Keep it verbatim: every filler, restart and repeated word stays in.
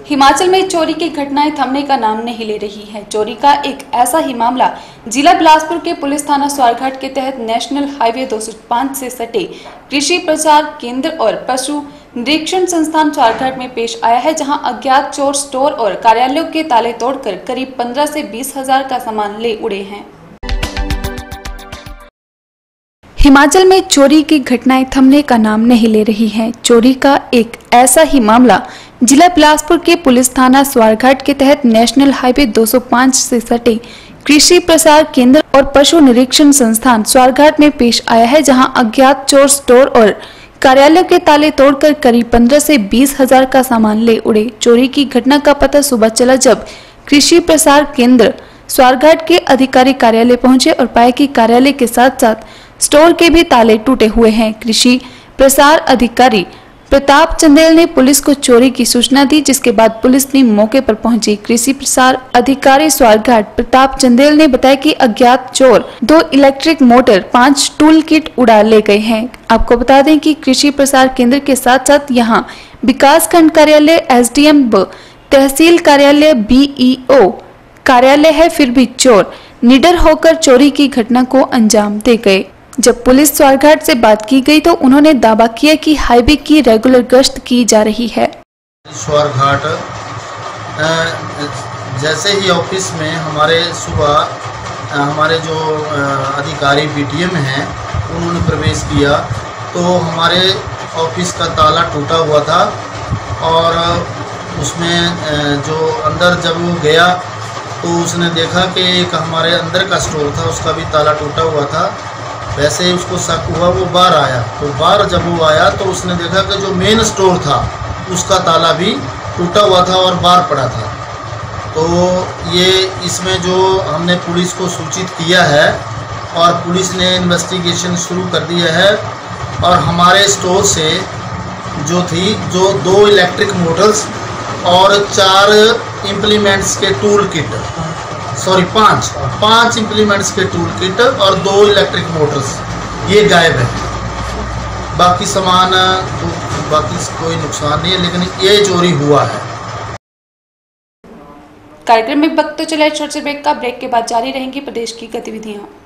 हिमाचल में चोरी की घटनाएं थमने का नाम नहीं ले रही हैं। चोरी का एक ऐसा ही मामला जिला बिलासपुर के पुलिस थाना स्वारघाट के तहत नेशनल हाईवे दो सौ पाँच से सटे कृषि प्रचार केंद्र और पशु निरीक्षण संस्थान स्वारघाट में पेश आया है, जहां अज्ञात चोर स्टोर और कार्यालयों के ताले तोड़कर करीब पंद्रह से बीस हजार का सामान ले उड़े हैं। हिमाचल में चोरी की घटनाएं थमने का नाम नहीं ले रही हैं। चोरी का एक ऐसा ही मामला जिला बिलासपुर के पुलिस थाना स्वारघाट के तहत नेशनल हाईवे दो सौ पाँच से सटे कृषि प्रसार केंद्र और पशु निरीक्षण संस्थान स्वारघाट में पेश आया है, जहां अज्ञात चोर स्टोर और कार्यालयों के ताले तोड़कर करीब पंद्रह से बीस हजार का सामान ले उड़े। चोरी की घटना का पता सुबह चला जब कृषि प्रसार केंद्र स्वारघाट के अधिकारी कार्यालय पहुंचे और पाए कि कार्यालय के साथ साथ स्टोर के भी ताले टूटे हुए हैं। कृषि प्रसार अधिकारी प्रताप चंदेल ने पुलिस को चोरी की सूचना दी, जिसके बाद पुलिस ने मौके पर पहुंची। कृषि प्रसार अधिकारी स्वारघाट प्रताप चंदेल ने बताया कि अज्ञात चोर दो इलेक्ट्रिक मोटर, पांच टूल किट उड़ा ले गए हैं। आपको बता दें कि कृषि प्रसार केंद्र के साथ साथ यहां विकास खंड कार्यालय, एसडीएम व तहसील कार्यालय, बीईओ कार्यालय है, फिर भी चोर निडर होकर चोरी की घटना को अंजाम दे गए। जब पुलिस स्वारघाट से बात की गई तो उन्होंने दावा किया कि हाईवे की रेगुलर गश्त की जा रही है। स्वारघाट जैसे ही ऑफिस में हमारे सुबह हमारे जो अधिकारी बीटीएम हैं उन्होंने प्रवेश किया तो हमारे ऑफिस का ताला टूटा हुआ था और उसमें जो अंदर जब वो गया तो उसने देखा कि एक हमारे अंदर का स्टोर था, उसका भी ताला टूटा हुआ था। वैसे ही उसको शक हुआ, वो बाहर आया तो बाहर जब वो आया तो उसने देखा कि जो मेन स्टोर था उसका ताला भी टूटा हुआ था और बाहर पड़ा था। तो ये इसमें जो हमने पुलिस को सूचित किया है और पुलिस ने इन्वेस्टिगेशन शुरू कर दिया है और हमारे स्टोर से जो थी जो दो इलेक्ट्रिक मोटर्स और चार इम्प्लीमेंट्स के टूल किट सॉरी पांच पांच इम्प्लीमेंट्स के टूल किट और दो इलेक्ट्रिक मोटर्स ये गायब है। बाकी सामान तो बाकी कोई नुकसान नहीं है, लेकिन ये चोरी हुआ है। कार्यक्रम में वक्त तो चला छोटे से ब्रेक का, ब्रेक के बाद जारी रहेंगी प्रदेश की गतिविधियां।